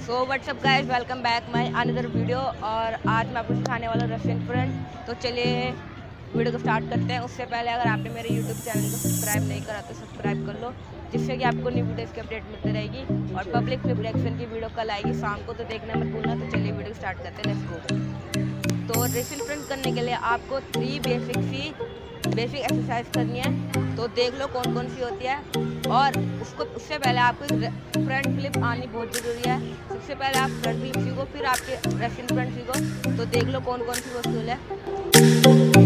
So what's up guys, welcome back my another video. और आज मैं आपको सिखाने वाला रशियन फ्रंट। तो चलिए वीडियो को स्टार्ट करते हैं। उससे पहले अगर आपने मेरे यूट्यूब चैनल को सब्सक्राइब नहीं करा तो सब्सक्राइब कर लो, जिससे कि आपको न्यू वीडियोज़ की अपडेट मिलती रहेगी। और पब्लिक फ्लिप रिएक्शन की वीडियो कल आएगी शाम को, तो देखना मत भूलना। तो चलिए वीडियो स्टार्ट करते हैं, लेट्स गो। तो रशियन फ्रंट करने के लिए आपको 3 बेसिक एक्सरसाइज करनी है। तो देख लो कौन कौन सी होती है। और उससे पहले आपको फ्रंट फ्लिप आनी बहुत ज़रूरी है। सबसे पहले आप फ्रंट फ्लिप सीखो, फिर आपके रशियन फ्रंट सीखो। तो देख लो कौन कौन सी वस्तु है।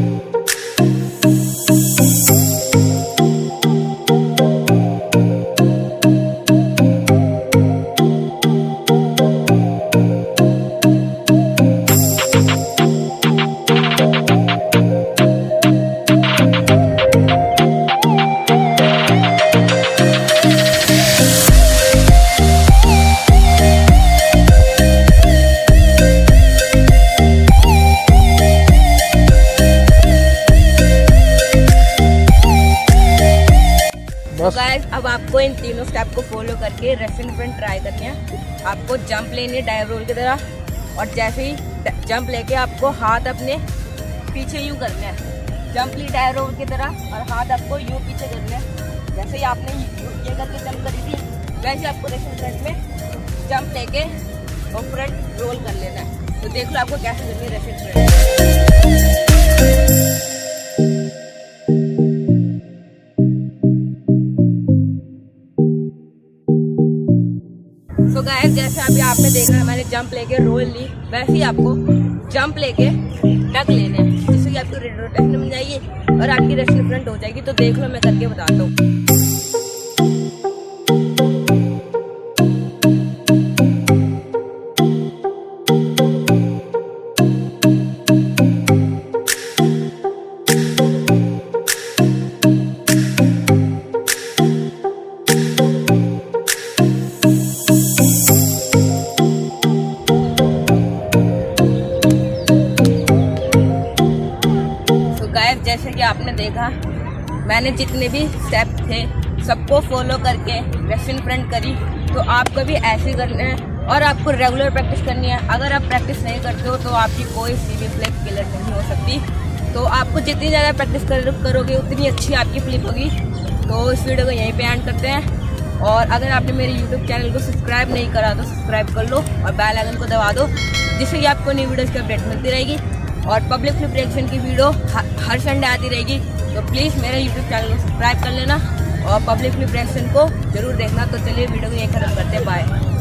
तो गाइस, अब आपको इन तीनों स्टेप को फॉलो करके रशियन फ्रंट ट्राई करनी है। आपको जंप लेनी है डाइव रोल की तरह, और जैसे ही जंप लेके आपको हाथ अपने पीछे यूँ करने हैं। जंप ली डाइव रोल की तरह और हाथ आपको यूँ पीछे करने हैं। जैसे ही आपने ये करके जंप करी थी, वैसे आपको रशियन फ्रंट में जंप लेके और फ्रंट रोल कर लेना है। तो देख लो आपको कैसे करनी है रशियन फ्रंट। तो गाइस, जैसे अभी आपने देखा मैंने जंप लेके रोल ली, वैसे ही आपको जंप लेके टक लेने हैं, जिससे कि आपकी रोटेशन बन जाएगी और आपकी रशियन फ्रंट हो जाएगी। तो देख लो मैं करके बताता हूँ। जैसे कि आपने देखा, मैंने जितने भी स्टेप थे सबको फॉलो करके रशियन फ्रंट करी। तो आपको भी ऐसे करना है और आपको रेगुलर प्रैक्टिस करनी है। अगर आप प्रैक्टिस नहीं करते हो तो आपकी कोई सी भी फ्लिप क्लियर नहीं हो सकती। तो आपको जितनी ज़्यादा प्रैक्टिस करोगे उतनी अच्छी आपकी फ्लिप होगी। तो इस वीडियो को यहीं पे एंड करते हैं। और अगर आपने मेरे यूट्यूब चैनल को सब्सक्राइब नहीं करा तो सब्सक्राइब कर लो और बेल आइकन को दबा दो, जिससे कि आपको न्यू वीडियोज़ की अपडेट मिलती रहेगी। और पब्लिक फ्लिप रिएक्शन की वीडियो हर संडे आती रहेगी। तो प्लीज़ मेरे यूट्यूब चैनल को सब्सक्राइब कर लेना और पब्लिक फ्लिप रिएक्शन को जरूर देखना। तो चलिए वीडियो को यहीं खत्म करते हैं, बाय।